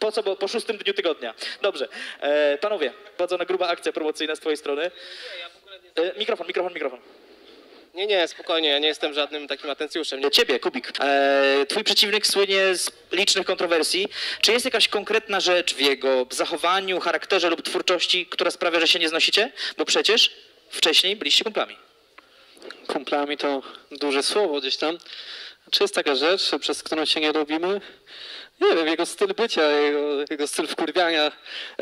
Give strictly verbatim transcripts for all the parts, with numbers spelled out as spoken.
po co, bo po szóstym dniu tygodnia. Dobrze. E, panowie, prowadzona gruba akcja promocyjna z twojej strony. E, mikrofon, mikrofon, mikrofon. Nie, nie, spokojnie, ja nie jestem żadnym takim atencjuszem. Nie. Ciebie, Kubik. E, twój przeciwnik słynie z licznych kontrowersji. Czy jest jakaś konkretna rzecz w jego zachowaniu, charakterze lub twórczości, która sprawia, że się nie znosicie? Bo przecież wcześniej byliście kumplami. Kumplami to duże słowo gdzieś tam. Czy jest taka rzecz, przez którą się nie lubimy? Nie wiem, jego styl bycia, jego, jego styl wkurwiania,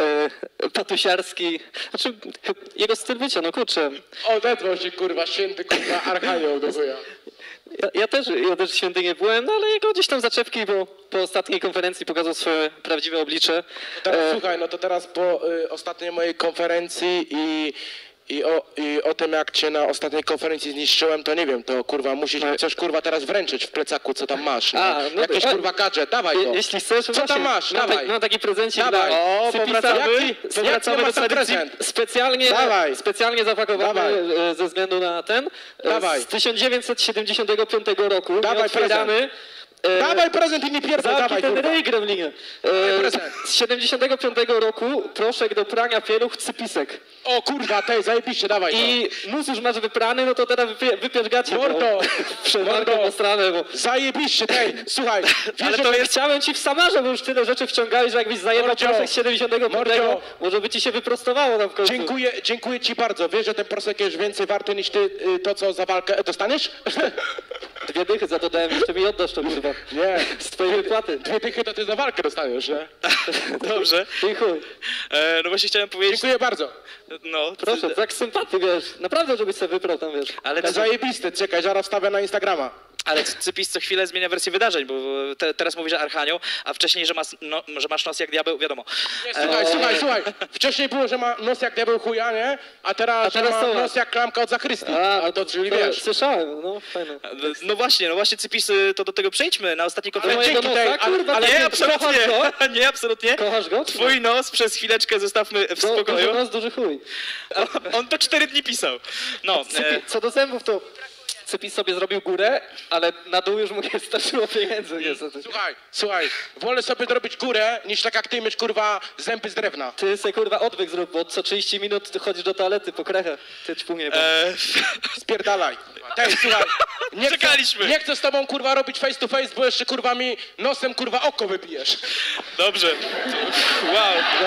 e, patusiarski, znaczy jego styl bycia, no kurczę. Odezwał się, kurwa, święty, kurwa, archanioł do chuja. Ja, ja, też, ja też święty nie byłem, no ale jego gdzieś tam zaczepki, bo po ostatniej konferencji pokazał swoje prawdziwe oblicze. Teraz E, słuchaj, no to teraz po y, ostatniej mojej konferencji i, i, o, i o tym, jak cię na ostatniej konferencji zniszczyłem, to nie wiem, to kurwa musisz mi coś kurwa teraz wręczyć w plecaku, co tam masz. No. A, no Jakieś to- kurwa gadżet, dawaj je, to. jeśli chcesz, Co właśnie, tam masz? Na, Dawaj. na taki prezencik Dawaj. dla O, Cypisa. powracamy- Jaki- jaki powracamy masz do tam tradycji. prezent? Specjalnie, Dawaj. specjalnie zapakowany Dawaj. e, ze względu na ten. e, Dawaj. Z tysiąc dziewięćset siedemdziesiątego piątego roku. Dawaj otwierany. E, Dawaj prezent i nie pierdol, Zamknij dawaj ten kurwa. ryj, gremlinie. Dawaj E, prezent. z siedemdziesiątego piątego roku proszek do prania pieluch Cypisek. O kurwa, tej, zajebiście, dawaj to. I mus już masz wyprany, no to teraz wypie, wypiesz gacie. Mordo, Przed mordo. marką stronę, bo... Zajebiście, tej, słuchaj. Wiesz, Ale że to jest... Chciałem ci w Samarze, bo już tyle rzeczy wciągałeś, że jakbyś zajebał Mordzio. proszek z siedemdziesiątego piątego, Mordzio. może by ci się wyprostowało tam w końcu. Dziękuję, dziękuję ci bardzo. Wiesz, że ten prosek jest więcej warty niż ty y, to, co za walkę dostaniesz? Dwie dychy za to dałem, jeszcze mi oddasz to kurwa. Nie. Z twojej wypłaty. Dwie dychy to ty za walkę dostaniesz, nie? Dobrze. I chuj. E, no właśnie chciałem powiedzieć... Dziękuję bardzo. No, Proszę, tak sympatii, wiesz. Naprawdę, żebyś sobie wybrał tam, wiesz. ale, To zajebiste, czekaj, zaraz wstawię na Instagrama. ale Cypis co chwilę zmienia wersję wydarzeń, bo te, teraz mówi, że Archanioł, a wcześniej, że, mas, no, że masz nos jak diabeł, wiadomo. Nie, słuchaj, Eee. słuchaj, słuchaj. Wcześniej było, że ma nos jak diabeł chuja, nie? A teraz, A teraz że co ma ma? nos jak klamka od zachrystii. A to czyli wiesz. Słyszałem, no fajne. No właśnie, no właśnie Cypis, y, to do tego przejdźmy na ostatniej Ale konferencji. dzięki mojego tej, nosa, ale, kurwa, ale Nie, ty absolutnie, kochasz nie, absolutnie. Kochasz go? czy nie? Twój nos przez chwileczkę zostawmy w Do, duży spokoju. nos, duży chuj. On to cztery dni pisał. No, e, Cypi, co do zębów, to Cypis sobie zrobił górę, ale na dół już mu nie starczyło pieniędzy. niestety. Słuchaj, słuchaj, wolę sobie zrobić górę, niż tak jak ty mieć, kurwa, zęby z drewna. Ty sobie kurwa odwyk zrób, bo co trzydzieści minut ty chodzisz do toalety po krechę. Ty czpunie. Bo... e, Spierdalaj. Tej, słuchaj, nie Czekaliśmy. Chcę, nie chcę z tobą, kurwa, robić face to face, bo jeszcze, kurwa, mi nosem, kurwa, oko wybijesz. dobrze. Wow.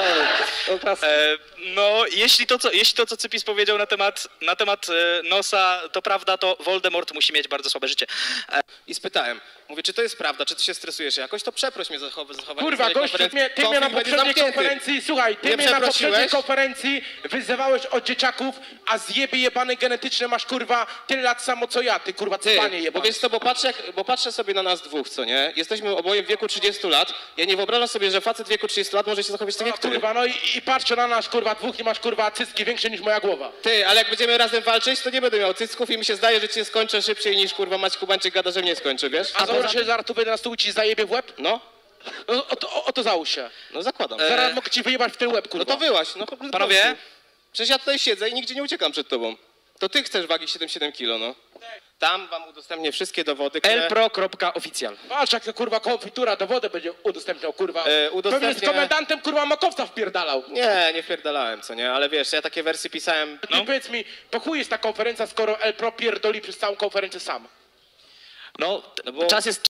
No, okaz... E, no, jeśli to, co, jeśli to, co Cypis powiedział na temat, na temat e, nosa, to prawda, to Voldemort musi mieć bardzo słabe życie. E, I spytałem, mówię, czy to jest prawda, czy ty się stresujesz jakoś, to przeproś mnie za zachow- zachowanie Kurwa, swojej gościu, ty konferencji. mnie, ty mnie na Konflikt będzie poprzedniej zamknięty. konferencji, słuchaj, ty Nie mnie na poprzedniej przeprosiłeś? konferencji wyzywałeś od dzieciaków, a zjeby jebany genetyczne masz, kurwa, tyle lat samo co ja, ty, kurwa, Ty, cpanie bo jebany. wiesz co, bo patrzę, jak- bo patrzę sobie na nas dwóch, co nie? Jesteśmy oboje w wieku trzydziestu lat. Ja nie wyobrażam sobie, że facet w wieku trzydziestu lat może się zachować tak No, jak ty. kurwa, no i, i patrzę na nas, kurwa, dwóch i masz, kurwa, cycki większe niż moja głowa. Ty, ale jak będziemy razem walczyć, to nie będę miał cycków i mi się zdaje, że cię skończę szybciej niż kurwa Mać Kubańczyk gada, że mnie skończy, wiesz? A założę się, że zaraz tu wyjdę na stół i ci zajebie w łeb? No, No, o, to, o, o to załóż się. no zakładam. Zaraz mogę ci wyjebać w ten łeb, kurwa. No to wyłaś, no po prostu. Panowie? Przecież ja tutaj siedzę i nigdzie nie uciekam przed tobą. To ty chcesz wagi siedemdziesiąt siedem kilo, no. Tam wam udostępnię wszystkie dowody, które... elpro kropka oficjal. Patrz, jak to, kurwa, konfitura dowody będzie udostępniał, kurwa. E, udostępnię- Pewnie z komendantem, kurwa, makowca wpierdalał. Nie, nie wpierdalałem, co nie? Ale wiesz, ja takie wersje pisałem... Ty powiedz mi, po chuj jest ta konferencja, skoro El Pro pierdoli przez całą konferencję sam? No, No bo- czas jest